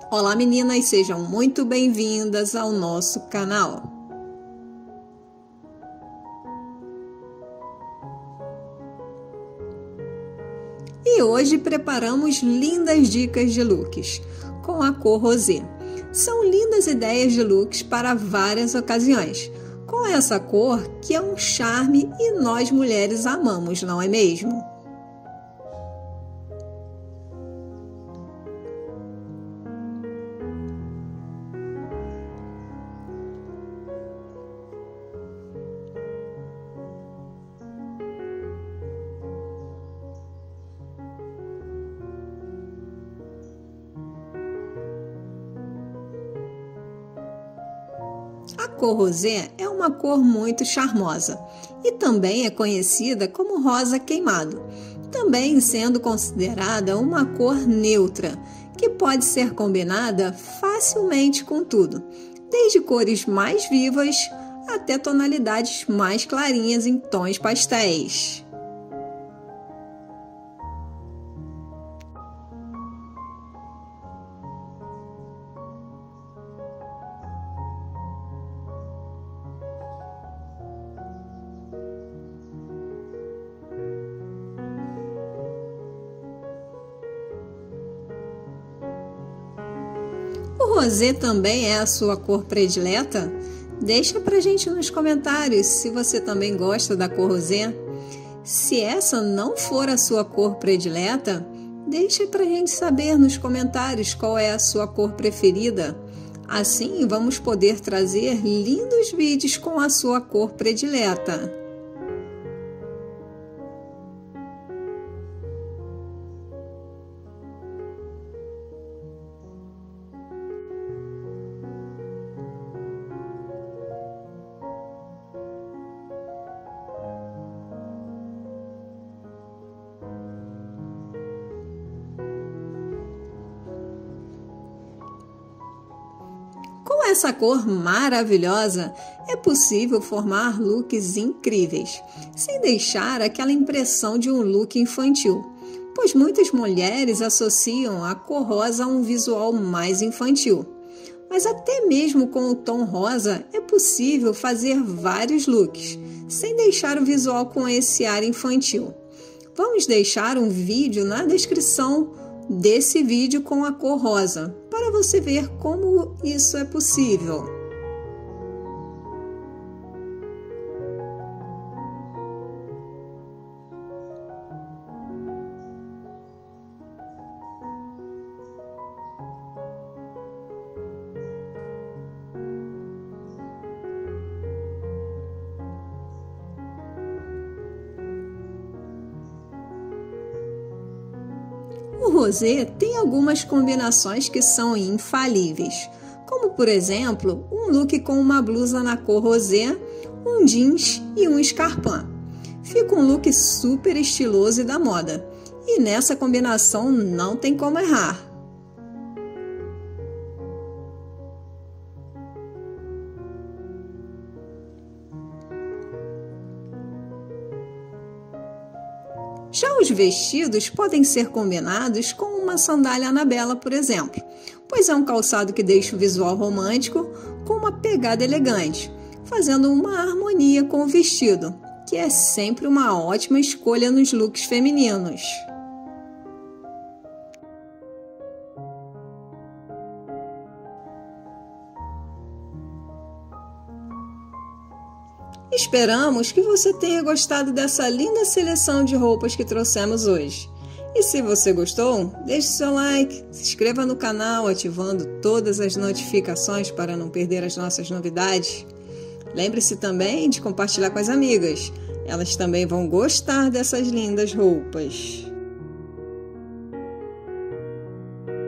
Olá meninas, sejam muito bem-vindas ao nosso canal. E hoje preparamos lindas dicas de looks com a cor rosé. São lindas ideias de looks para várias ocasiões, com essa cor que é um charme e nós mulheres amamos, não é mesmo? A cor rosé é uma cor muito charmosa e também é conhecida como rosa queimado, também sendo considerada uma cor neutra, que pode ser combinada facilmente com tudo, desde cores mais vivas até tonalidades mais clarinhas em tons pastéis. O rosé também é a sua cor predileta? Deixa pra gente nos comentários se você também gosta da cor rosé. Se essa não for a sua cor predileta, deixa pra gente saber nos comentários qual é a sua cor preferida. Assim vamos poder trazer lindos vídeos com a sua cor predileta. Com essa cor maravilhosa, é possível formar looks incríveis, sem deixar aquela impressão de um look infantil, pois muitas mulheres associam a cor rosa a um visual mais infantil. Mas até mesmo com o tom rosa, é possível fazer vários looks, sem deixar o visual com esse ar infantil. Vamos deixar um vídeo na descrição desse vídeo com a cor rosa, para você ver como isso é possível. O rosé tem algumas combinações que são infalíveis, como por exemplo, um look com uma blusa na cor rosé, um jeans e um escarpão. Fica um look super estiloso e da moda, e nessa combinação não tem como errar. Já os vestidos podem ser combinados com uma sandália Anabela, por exemplo, pois é um calçado que deixa o visual romântico com uma pegada elegante, fazendo uma harmonia com o vestido, que é sempre uma ótima escolha nos looks femininos. Esperamos que você tenha gostado dessa linda seleção de roupas que trouxemos hoje. E se você gostou, deixe seu like, se inscreva no canal ativando todas as notificações para não perder as nossas novidades. Lembre-se também de compartilhar com as amigas, elas também vão gostar dessas lindas roupas.